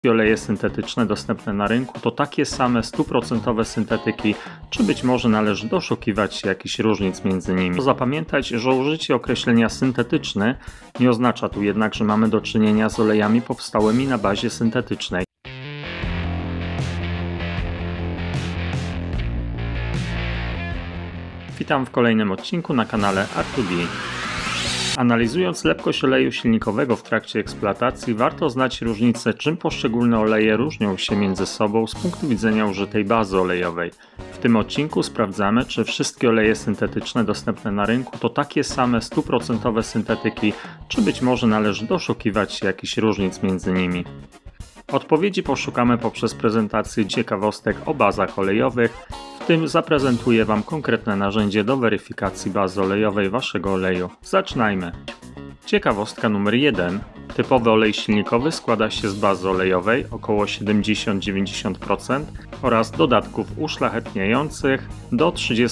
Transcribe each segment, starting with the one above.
oleje syntetyczne dostępne na rynku to takie same 100% syntetyki, czy być może należy doszukiwać się jakichś różnic między nimi. Zapamiętać, że użycie określenia syntetyczny nie oznacza tu jednak, że mamy do czynienia z olejami powstałymi na bazie syntetycznej. Witam w kolejnym odcinku na kanale R2D. Analizując lepkość oleju silnikowego w trakcie eksploatacji, warto znać różnicę, czym poszczególne oleje różnią się między sobą z punktu widzenia użytej bazy olejowej. W tym odcinku sprawdzamy, czy wszystkie oleje syntetyczne dostępne na rynku to takie same 100% syntetyki, czy być może należy doszukiwać się jakichś różnic między nimi. Odpowiedzi poszukamy poprzez prezentację ciekawostek o bazach olejowych. W tym zaprezentuję Wam konkretne narzędzie do weryfikacji bazy olejowej Waszego oleju. Zaczynajmy! Ciekawostka numer 1. Typowy olej silnikowy składa się z bazy olejowej około 70-90% oraz dodatków uszlachetniających do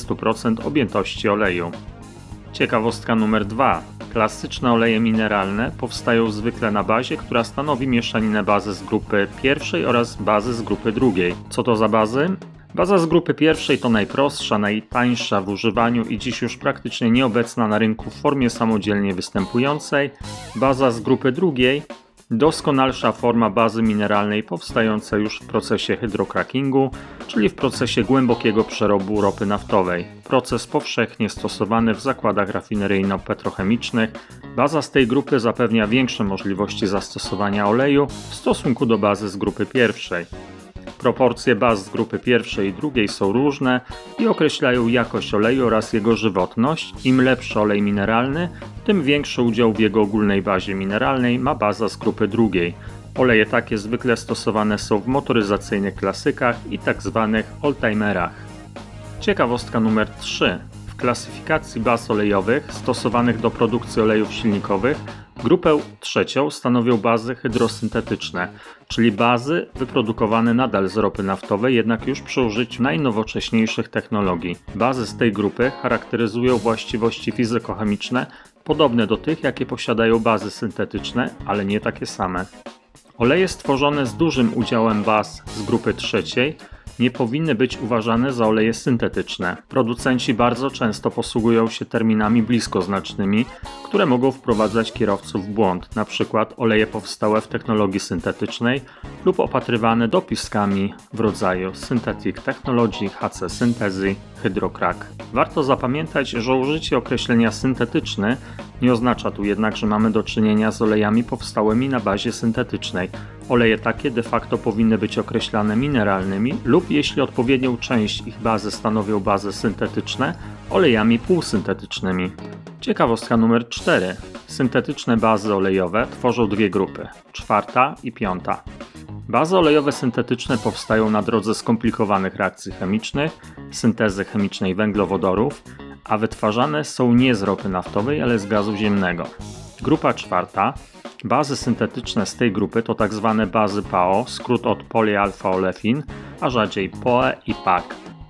30% objętości oleju. Ciekawostka numer 2. Klasyczne oleje mineralne powstają zwykle na bazie, która stanowi mieszaninę bazy z grupy pierwszej oraz bazy z grupy drugiej. Co to za bazy? Baza z grupy pierwszej to najprostsza, najtańsza w używaniu i dziś już praktycznie nieobecna na rynku w formie samodzielnie występującej. Baza z grupy drugiej doskonalsza forma bazy mineralnej powstająca już w procesie hydrocrackingu, czyli w procesie głębokiego przerobu ropy naftowej. Proces powszechnie stosowany w zakładach rafineryjno-petrochemicznych. Baza z tej grupy zapewnia większe możliwości zastosowania oleju w stosunku do bazy z grupy pierwszej. Proporcje baz z grupy pierwszej i drugiej są różne i określają jakość oleju oraz jego żywotność. Im lepszy olej mineralny, tym większy udział w jego ogólnej bazie mineralnej ma baza z grupy drugiej. Oleje takie zwykle stosowane są w motoryzacyjnych klasykach i tzw. oldtimerach. Ciekawostka numer 3. W klasyfikacji baz olejowych stosowanych do produkcji olejów silnikowych grupę trzecią stanowią bazy hydrosyntetyczne, czyli bazy wyprodukowane nadal z ropy naftowej, jednak już przy użyciu najnowocześniejszych technologii. Bazy z tej grupy charakteryzują właściwości fizykochemiczne podobne do tych, jakie posiadają bazy syntetyczne, ale nie takie same. Oleje stworzone z dużym udziałem baz z grupy trzeciej nie powinny być uważane za oleje syntetyczne. Producenci bardzo często posługują się terminami bliskoznacznymi, które mogą wprowadzać kierowców w błąd, np. oleje powstałe w technologii syntetycznej lub opatrywane dopiskami w rodzaju Synthetic Technology, HC Synthezy, Hydrocrack. Warto zapamiętać, że użycie określenia syntetyczny nie oznacza tu jednak, że mamy do czynienia z olejami powstałymi na bazie syntetycznej. Oleje takie de facto powinny być określane mineralnymi lub, jeśli odpowiednią część ich bazy stanowią bazy syntetyczne, olejami półsyntetycznymi. Ciekawostka numer 4. Syntetyczne bazy olejowe tworzą dwie grupy, 4. i 5. Bazy olejowe syntetyczne powstają na drodze skomplikowanych reakcji chemicznych, syntezy chemicznej węglowodorów, a wytwarzane są nie z ropy naftowej, ale z gazu ziemnego. Grupa 4. Bazy syntetyczne z tej grupy to tzw. bazy PAO, skrót od polyalfa-olefin, a rzadziej POE i PAC.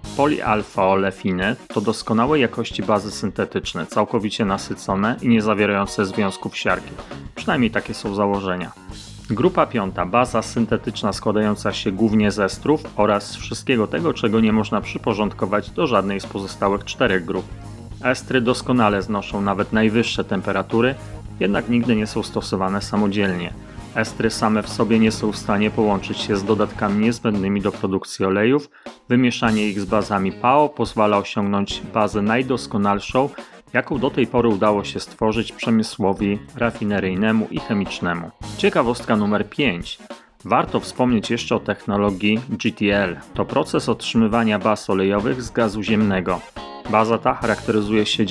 Polyalfa-olefiny to doskonałej jakości bazy syntetyczne, całkowicie nasycone i nie zawierające związków siarki. Przynajmniej takie są założenia. Grupa 5. Baza syntetyczna składająca się głównie z estrów oraz z wszystkiego tego, czego nie można przyporządkować do żadnej z pozostałych 4 grup. Estry doskonale znoszą nawet najwyższe temperatury, jednak nigdy nie są stosowane samodzielnie. Estry same w sobie nie są w stanie połączyć się z dodatkami niezbędnymi do produkcji olejów. Wymieszanie ich z bazami PAO pozwala osiągnąć bazę najdoskonalszą, jaką do tej pory udało się stworzyć przemysłowi rafineryjnemu i chemicznemu. Ciekawostka numer 5. Warto wspomnieć jeszcze o technologii GTL. To proces otrzymywania baz olejowych z gazu ziemnego. Baza ta charakteryzuje się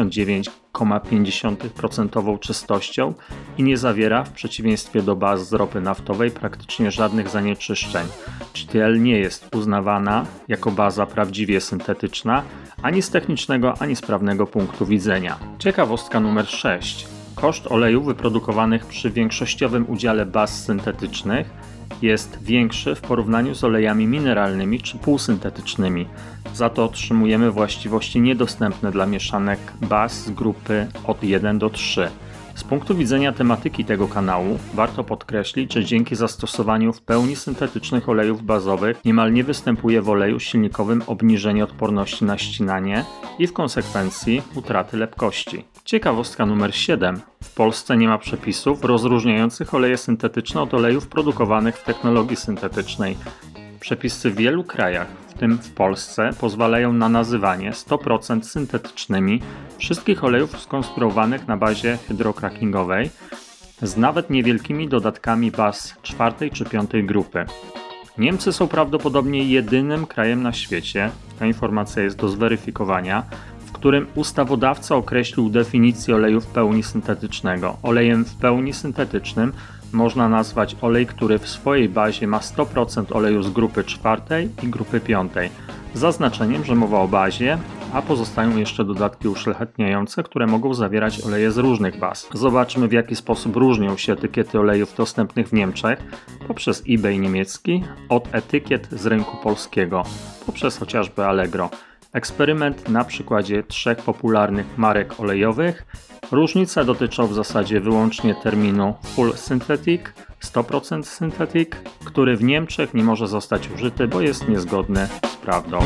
99,5% czystością i nie zawiera, w przeciwieństwie do baz z ropy naftowej, praktycznie żadnych zanieczyszczeń. GTL nie jest uznawana jako baza prawdziwie syntetyczna, ani z technicznego, ani z prawnego punktu widzenia. Ciekawostka numer 6. Koszt olejów wyprodukowanych przy większościowym udziale baz syntetycznych jest większy w porównaniu z olejami mineralnymi czy półsyntetycznymi. Za to otrzymujemy właściwości niedostępne dla mieszanek baz z grupy od 1 do 3. Z punktu widzenia tematyki tego kanału warto podkreślić, że dzięki zastosowaniu w pełni syntetycznych olejów bazowych niemal nie występuje w oleju silnikowym obniżenie odporności na ścinanie i w konsekwencji utraty lepkości. Ciekawostka numer 7. W Polsce nie ma przepisów rozróżniających oleje syntetyczne od olejów produkowanych w technologii syntetycznej. Przepisy w wielu krajach, w tym w Polsce, pozwalają na nazywanie 100% syntetycznymi wszystkich olejów skonstruowanych na bazie hydrokrakingowej z nawet niewielkimi dodatkami baz 4. czy 5. grupy. Niemcy są prawdopodobnie jedynym krajem na świecie, ta informacja jest do zweryfikowania, w którym ustawodawca określił definicję oleju w pełni syntetycznego. Olejem w pełni syntetycznym można nazwać olej, który w swojej bazie ma 100% oleju z grupy 4. i grupy 5. Z zaznaczeniem, że mowa o bazie, a pozostają jeszcze dodatki uszlachetniające, które mogą zawierać oleje z różnych baz. Zobaczmy, w jaki sposób różnią się etykiety olejów dostępnych w Niemczech poprzez eBay niemiecki od etykiet z rynku polskiego, poprzez chociażby Allegro. Eksperyment na przykładzie 3 popularnych marek olejowych. Różnice dotyczą w zasadzie wyłącznie terminu Full Synthetic, 100% Synthetic, który w Niemczech nie może zostać użyty, bo jest niezgodny z prawdą.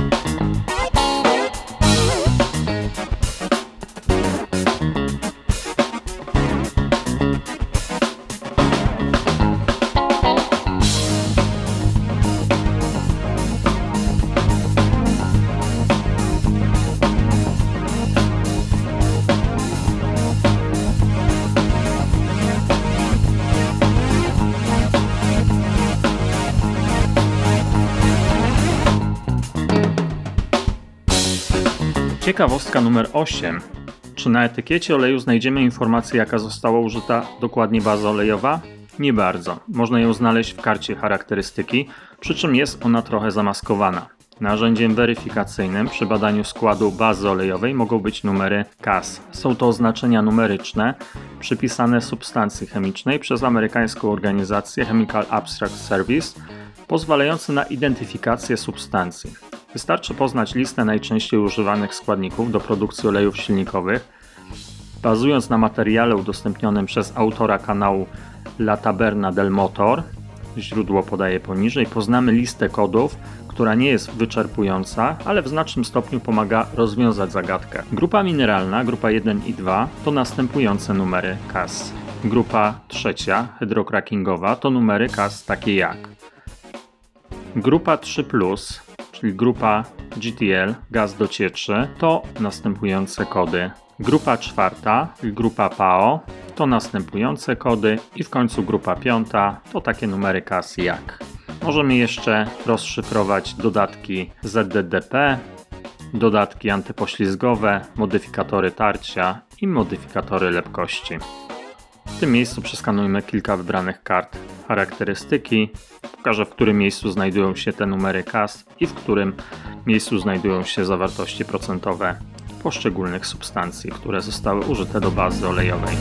Ciekawostka numer 8. Czy na etykiecie oleju znajdziemy informację, jaka została użyta dokładnie baza olejowa? Nie bardzo. Można ją znaleźć w karcie charakterystyki, przy czym jest ona trochę zamaskowana. Narzędziem weryfikacyjnym przy badaniu składu bazy olejowej mogą być numery CAS. Są to oznaczenia numeryczne przypisane substancji chemicznej przez amerykańską organizację Chemical Abstract Service, pozwalające na identyfikację substancji. Wystarczy poznać listę najczęściej używanych składników do produkcji olejów silnikowych. Bazując na materiale udostępnionym przez autora kanału La Taberna del Motor, źródło podaję poniżej, poznamy listę kodów, która nie jest wyczerpująca, ale w znacznym stopniu pomaga rozwiązać zagadkę. Grupa mineralna, grupa 1 i 2 to następujące numery CAS. Grupa 3, hydrokrakingowa, to numery CAS takie jak grupa 3+, czyli grupa GTL, gaz do cieczy, to następujące kody. Grupa 4, czyli grupa PAO, to następujące kody i w końcu grupa 5 to takie numery CAS jak. Możemy jeszcze rozszyfrować dodatki ZDDP, dodatki antypoślizgowe, modyfikatory tarcia i modyfikatory lepkości. W tym miejscu przeskanujmy kilka wybranych kart charakterystyki. Pokażę, w którym miejscu znajdują się te numery CAS i w którym miejscu znajdują się zawartości procentowe poszczególnych substancji, które zostały użyte do bazy olejowej.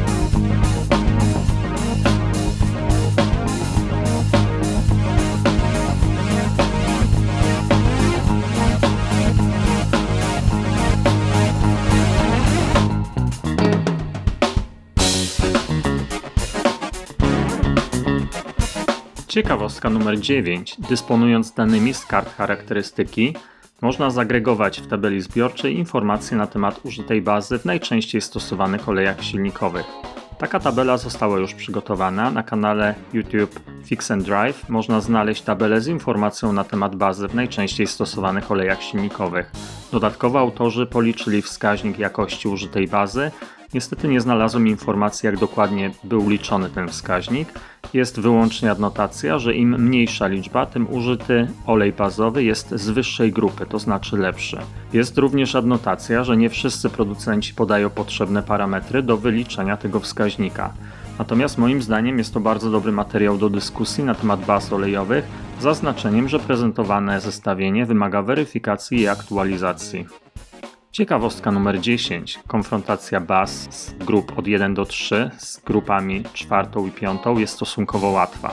Ciekawostka numer 9. Dysponując danymi z kart charakterystyki, można zagregować w tabeli zbiorczej informacje na temat użytej bazy w najczęściej stosowanych olejach silnikowych. Taka tabela została już przygotowana. Na kanale YouTube Fix and Drive można znaleźć tabelę z informacją na temat bazy w najczęściej stosowanych olejach silnikowych. Dodatkowo autorzy policzyli wskaźnik jakości użytej bazy. Niestety nie znalazłem informacji, jak dokładnie był liczony ten wskaźnik. Jest wyłącznie adnotacja, że im mniejsza liczba, tym użyty olej bazowy jest z wyższej grupy, to znaczy lepszy. Jest również adnotacja, że nie wszyscy producenci podają potrzebne parametry do wyliczenia tego wskaźnika. Natomiast moim zdaniem jest to bardzo dobry materiał do dyskusji na temat baz olejowych, z zaznaczeniem, że prezentowane zestawienie wymaga weryfikacji i aktualizacji. Ciekawostka numer 10. Konfrontacja baz z grup od 1 do 3 z grupami 4 i 5 jest stosunkowo łatwa.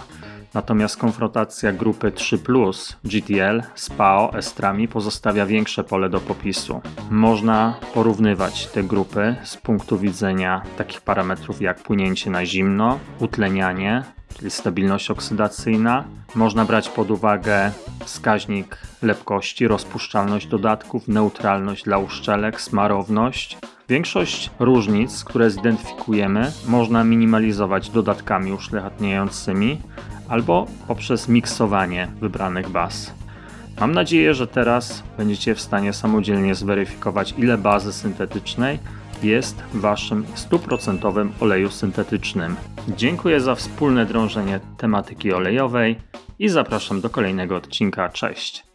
Natomiast konfrontacja grupy 3+, GTL, z PAO, estrami pozostawia większe pole do popisu. Można porównywać te grupy z punktu widzenia takich parametrów jak płynięcie na zimno, utlenianie, czyli stabilność oksydacyjna. Można brać pod uwagę wskaźnik lepkości, rozpuszczalność dodatków, neutralność dla uszczelek, smarowność. Większość różnic, które zidentyfikujemy, można minimalizować dodatkami uszlachetniającymi albo poprzez miksowanie wybranych baz. Mam nadzieję, że teraz będziecie w stanie samodzielnie zweryfikować, ile bazy syntetycznej jest w waszym 100% oleju syntetycznym. Dziękuję za wspólne drążenie tematyki olejowej i zapraszam do kolejnego odcinka. Cześć!